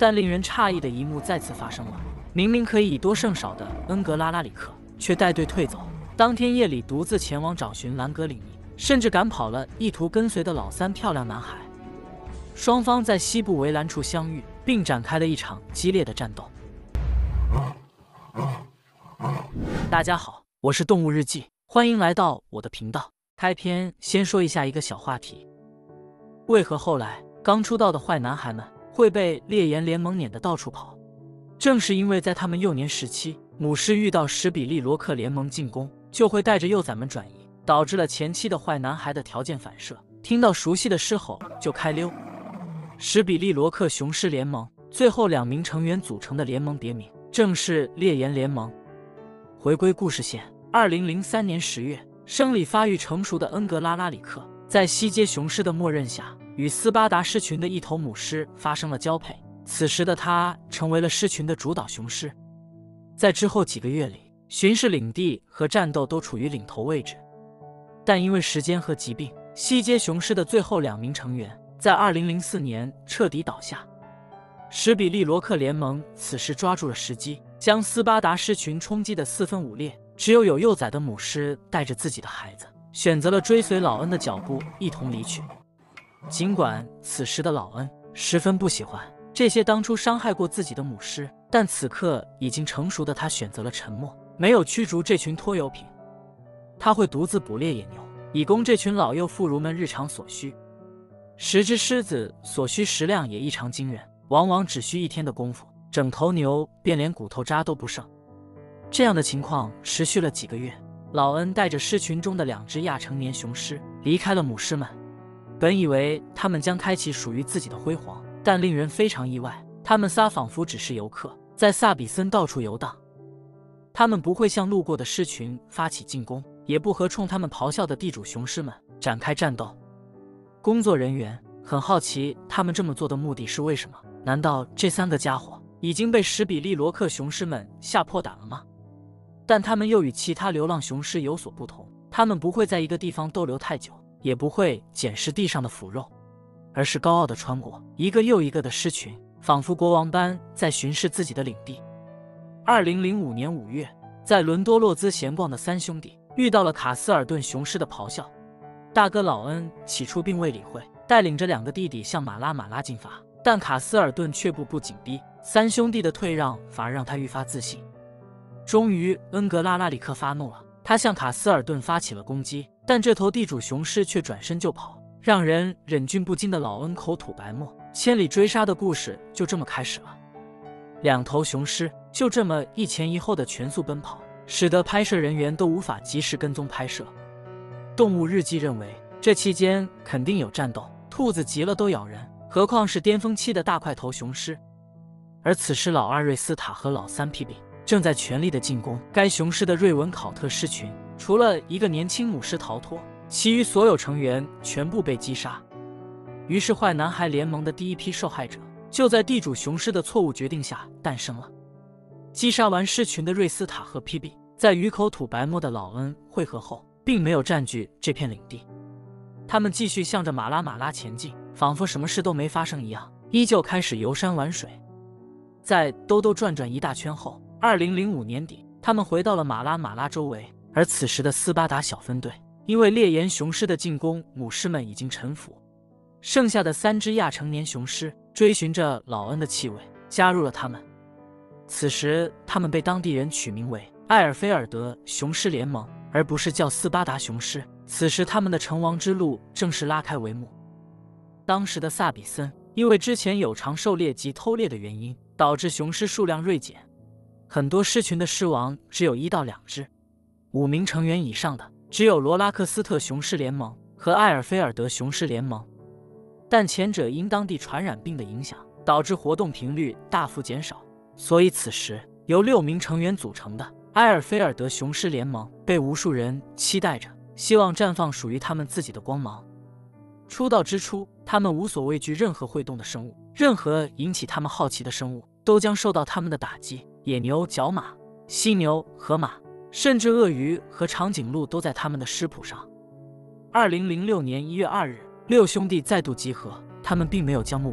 但令人诧异的一幕再次发生了，明明可以以多胜少的恩格拉拉里克，却带队退走。当天夜里独自前往找寻兰格里尼，甚至赶跑了意图跟随的老三漂亮男孩。双方在西部围栏处相遇，并展开了一场激烈的战斗。大家好，我是动物日记，欢迎来到我的频道。开篇先说一下一个小话题：为何后来刚出道的坏男孩们会被猎颜联盟撵得到处跑？正是因为在他们幼年时期，母狮遇到史比利罗克联盟进攻，就会带着幼崽们转移，导致了前期的坏男孩的条件反射，听到熟悉的狮吼就开溜。史比利罗克雄狮联盟最后2名成员组成的联盟别名正是猎颜联盟。回归故事线，2003年10月，生理发育成熟的恩格拉拉里克在西街雄狮的默认下，与斯巴达狮群的一头母狮发生了交配。此时的他成为了狮群的主导雄狮。在之后几个月里，巡视领地和战斗都处于领头位置。但因为时间和疾病，西街雄狮的最后2名成员在2004年彻底倒下。史比利罗克联盟此时抓住了时机，将斯巴达狮群冲击得4分5裂。只有幼崽的母狮带着自己的孩子，选择了追随老恩的脚步一同离去。尽管此时的老恩十分不喜欢这些当初伤害过自己的母狮，但此刻已经成熟的他选择了沉默，没有驱逐这群拖油瓶。他会独自捕猎野牛，以供这群老幼妇孺们日常所需。10只狮子所需食量也异常惊人，往往只需1天的功夫，整头牛便连骨头渣都不剩。这样的情况持续了几个月，老恩带着狮群中的2只亚成年雄狮离开了母狮们。本以为他们将开启属于自己的辉煌，但令人非常意外，他们仨仿佛只是游客，在萨比森到处游荡。他们不会向路过的狮群发起进攻，也不和冲他们咆哮的地主雄狮们展开战斗。工作人员很好奇他们这么做的目的是为什么？难道这3个家伙已经被史比利罗克雄狮们吓破胆了吗？但他们又与其他流浪雄狮有所不同，他们不会在一个地方逗留太久，也不会捡拾地上的腐肉，而是高傲地穿过一个又一个的狮群，仿佛国王般在巡视自己的领地。2005年5月，在伦多洛兹闲逛的3兄弟遇到了卡斯尔顿雄狮的咆哮。大哥老恩起初并未理会，带领着2个弟弟向马拉进发，但卡斯尔顿却步步紧逼，3兄弟的退让反而让他愈发自信。终于，恩格拉拉里克发怒了，他向卡斯尔顿发起了攻击，但这头地主雄狮却转身就跑，让人忍俊不禁的老恩口吐白沫。千里追杀的故事就这么开始了。2头雄狮就这么一前一后的全速奔跑，使得拍摄人员都无法及时跟踪拍摄。动物日记认为，这期间肯定有战斗，兔子急了都咬人，何况是巅峰期的大块头雄狮。而此时老2瑞斯塔和老3皮比正在全力的进攻该雄狮的瑞文考特狮群，除了一个年轻母狮逃脱，其余所有成员全部被击杀。于是坏男孩联盟的第一批受害者就在地主雄狮的错误决定下诞生了。击杀完狮群的瑞斯塔和皮比，在与口吐白沫的老恩会合后，并没有占据这片领地，他们继续向着马拉前进，仿佛什么事都没发生一样，依旧开始游山玩水。在兜兜转转一大圈后，2005年底，他们回到了马拉周围，而此时的斯巴达小分队因为猎颜雄狮的进攻，母狮们已经臣服，剩下的3只亚成年雄狮追寻着老恩的气味，加入了他们。此时，他们被当地人取名为埃尔菲尔德雄狮联盟，而不是叫斯巴达雄狮。此时，他们的成王之路正式拉开帷幕。当时的萨比森因为之前有偿狩猎及偷猎的原因，导致雄狮数量锐减，很多狮群的狮王只有1到2只，5名成员以上的只有罗拉克斯特雄狮联盟和埃尔菲尔德雄狮联盟。但前者因当地传染病的影响，导致活动频率大幅减少，所以此时由6名成员组成的埃尔菲尔德雄狮联盟被无数人期待着，希望绽放属于他们自己的光芒。出道之初，他们无所畏惧任何会动的生物，任何引起他们好奇的生物都将受到他们的打击。野牛、角马、犀牛、河马，甚至鳄鱼和长颈鹿都在他们的食谱上。2006年1月2日，6兄弟再度集合，他们并没有将目光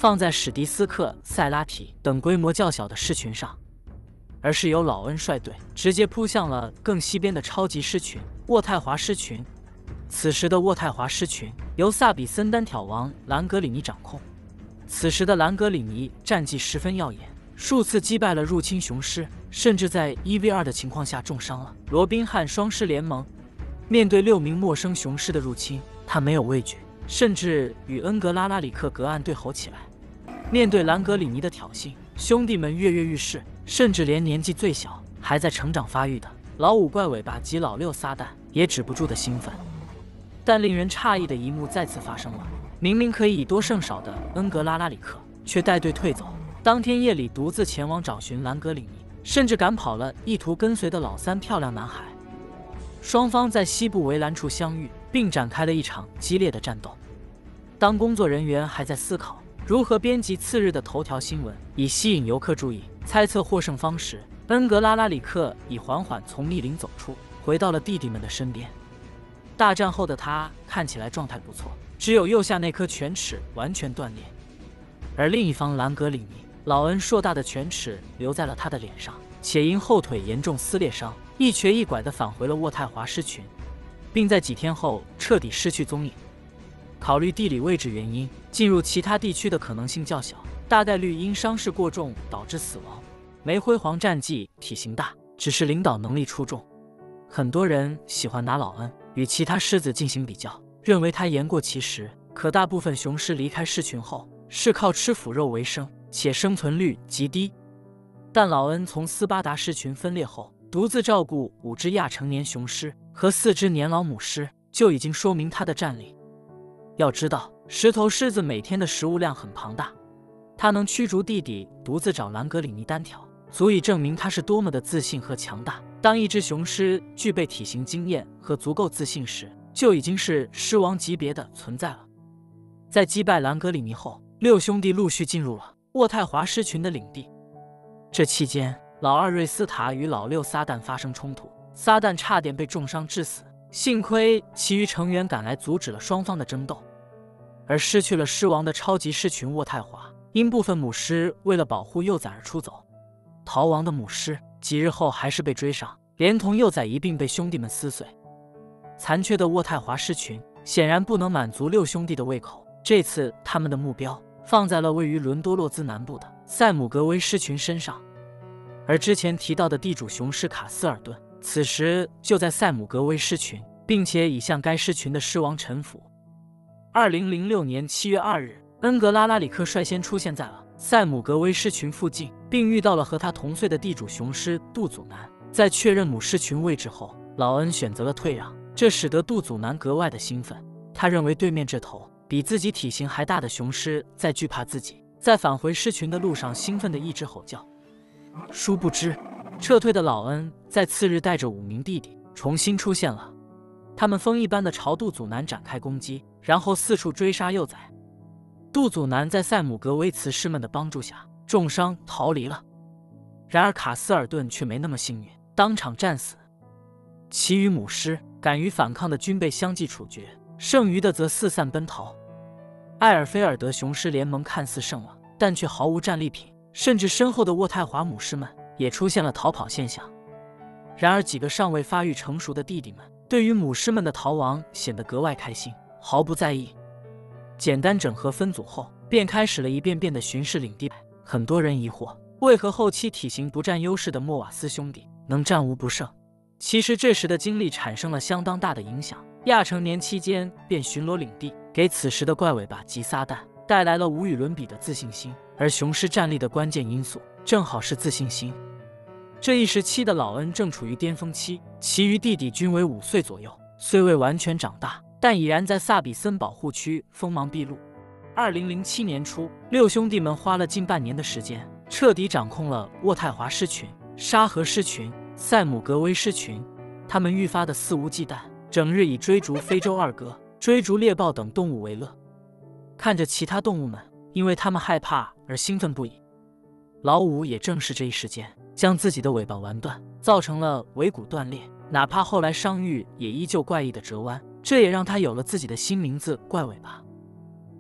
放在史迪斯克、塞拉提等规模较小的狮群上，而是由老恩率队直接扑向了更西边的超级狮群渥太华狮群。此时的渥太华狮群由萨比森单挑王兰格里尼掌控。此时的兰格里尼战绩十分耀眼，数次击败了入侵雄狮，甚至在1v2的情况下重伤了罗宾汉双狮联盟。面对6名陌生雄狮的入侵，他没有畏惧，甚至与恩格拉拉里克隔岸对吼起来。面对兰格里尼的挑衅，兄弟们跃跃欲试，甚至连年纪最小、还在成长发育的老5怪尾巴及老6撒旦也止不住的兴奋。但令人诧异的一幕再次发生了，明明可以以多胜少的恩格拉拉里克，却带队退走。当天夜里独自前往找寻兰格里尼，甚至赶跑了意图跟随的老3漂亮男孩。双方在西部围栏处相遇，并展开了一场激烈的战斗。当工作人员还在思考如何编辑次日的头条新闻，以吸引游客注意、猜测获胜方时，恩格拉拉里克已缓缓从密林走出，回到了弟弟们的身边。大战后的他看起来状态不错，只有右下那颗犬齿完全断裂。而另一方兰格里尼，老恩硕大的犬齿留在了他的脸上，且因后腿严重撕裂伤，一瘸一拐地返回了渥太华狮群，并在几天后彻底失去踪影。考虑地理位置原因，进入其他地区的可能性较小，大概率因伤势过重导致死亡。没辉煌战绩，体型大，只是领导能力出众。很多人喜欢拿老恩与其他狮子进行比较，认为他言过其实。可大部分雄狮离开狮群后是靠吃腐肉为生，且生存率极低。但老恩从斯巴达狮群分裂后，独自照顾5只亚成年雄狮和4只年老母狮，就已经说明他的战力。要知道，10头狮子每天的食物量很庞大，他能驱逐弟弟独自找兰格里尼单挑，足以证明他是多么的自信和强大。当一只雄狮具备体型经验和足够自信时，就已经是狮王级别的存在了。在击败兰格里尼后，6兄弟陆续进入了渥太华狮群的领地。这期间，老2瑞斯塔与老6撒旦发生冲突，撒旦差点被重伤致死，幸亏其余成员赶来阻止了双方的争斗。而失去了狮王的超级狮群渥太华，因部分母狮为了保护幼崽而出走，逃亡的母狮几日后还是被追上，连同幼崽一并被兄弟们撕碎。残缺的渥太华狮群显然不能满足6兄弟的胃口，这次他们的目标放在了位于伦多洛兹南部的塞姆格威狮群身上。而之前提到的地主雄狮卡斯尔顿，此时就在塞姆格威狮群，并且已向该狮群的狮王臣服。2006年7月2日，恩格拉拉里克率先出现在了塞姆格威狮群附近，并遇到了和他同岁的地主雄狮杜祖南。在确认母狮群位置后，老恩选择了退让，这使得杜祖南格外的兴奋。他认为对面这头比自己体型还大的雄狮在惧怕自己，在返回狮群的路上兴奋地一直吼叫。殊不知，撤退的老恩在次日带着5名弟弟重新出现了，他们风一般的朝杜祖南展开攻击，然后四处追杀幼崽。杜祖南在塞姆格威茨狮们的帮助下重伤逃离了，然而卡斯尔顿却没那么幸运，当场战死。其余母狮敢于反抗的均被相继处决，剩余的则四散奔逃。埃尔菲尔德雄狮联盟看似胜了，但却毫无战利品，甚至身后的渥太华母狮们也出现了逃跑现象。然而几个尚未发育成熟的弟弟们对于母狮们的逃亡显得格外开心，毫不在意。简单整合分组后，便开始了一遍遍的巡视领地。很多人疑惑，为何后期体型不占优势的莫瓦斯兄弟能战无不胜？其实这时的经历产生了相当大的影响。亚成年期间便巡逻领地，给此时的怪尾巴及撒旦带来了无与伦比的自信心。而雄狮战力的关键因素正好是自信心。这一时期的老恩正处于巅峰期，其余弟弟均为5岁左右，虽未完全长大，但已然在萨比森保护区锋芒毕露。2007年初，6兄弟们花了近半年的时间，彻底掌控了渥太华狮群、沙河狮群、塞姆格威狮群。他们愈发的肆无忌惮，整日以追逐非洲二哥、追逐猎豹等动物为乐，看着其他动物们因为他们害怕而兴奋不已。老5也正是这一时间，将自己的尾巴玩断，造成了尾骨断裂，哪怕后来伤愈也依旧怪异的折弯，这也让他有了自己的新名字怪尾巴。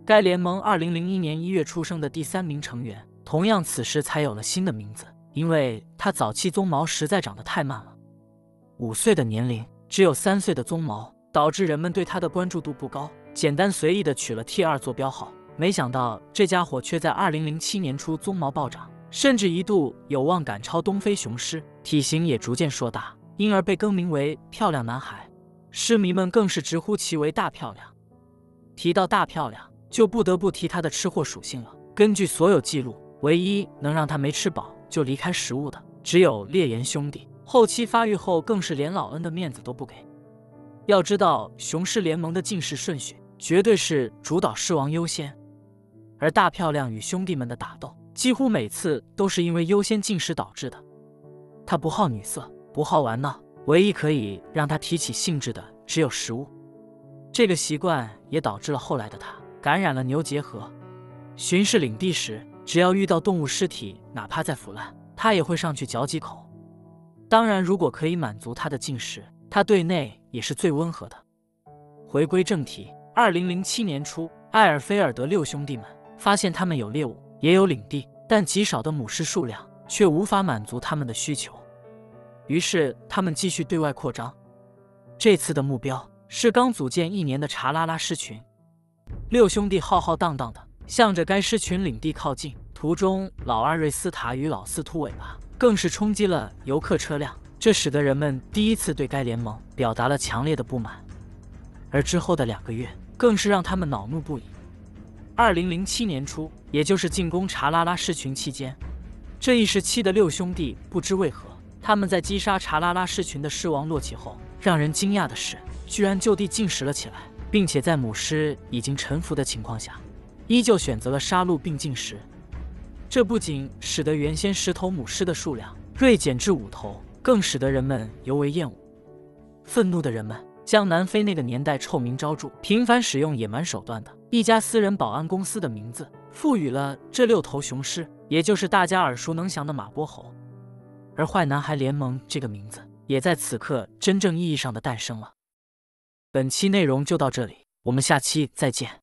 该联盟2001年1月出生的第3名成员，同样此时才有了新的名字，因为他早期鬃毛实在长得太慢了。5岁的年龄，只有3岁的鬃毛，导致人们对他的关注度不高，简单随意的取了 T2 做标号。没想到这家伙却在2007年初鬃毛暴涨，甚至一度有望赶超东非雄狮，体型也逐渐硕大，因而被更名为漂亮男孩。狮迷们更是直呼其为大漂亮。提到大漂亮，就不得不提他的吃货属性了。根据所有记录，唯一能让他没吃饱就离开食物的，只有烈焰兄弟。后期发育后，更是连老恩的面子都不给。要知道，雄狮联盟的进食顺序绝对是主导狮王优先，而大漂亮与兄弟们的打斗，几乎每次都是因为优先进食导致的。他不好女色，不好玩闹，唯一可以让他提起兴致的只有食物。这个习惯也导致了后来的他感染了牛结核。巡视领地时，只要遇到动物尸体，哪怕再腐烂，他也会上去嚼几口。当然，如果可以满足他的进食，他对内也是最温和的。回归正题，2007年初，埃尔菲尔德6兄弟们发现他们有猎物，也有领地，但极少的母狮数量却无法满足他们的需求。于是他们继续对外扩张。这次的目标是刚组建1年的查拉拉狮群。6兄弟浩浩荡荡的向着该狮群领地靠近，途中老阿瑞斯塔与老斯图尾巴更是冲击了游客车辆，这使得人们第一次对该联盟表达了强烈的不满。而之后的2个月更是让他们恼怒不已。2007年初，也就是进攻查拉拉狮群期间，这一时期的6兄弟不知为何，他们在击杀查拉拉狮群的狮王洛奇后，让人惊讶的是，居然就地进食了起来，并且在母狮已经臣服的情况下，依旧选择了杀戮并进食。这不仅使得原先10头母狮的数量锐减至5头，更使得人们尤为厌恶。愤怒的人们将南非那个年代臭名昭著、频繁使用野蛮手段的一家私人保安公司的名字赋予了这6头雄狮，也就是大家耳熟能详的马波猴。而坏男孩联盟这个名字也在此刻真正意义上的诞生了。本期内容就到这里，我们下期再见。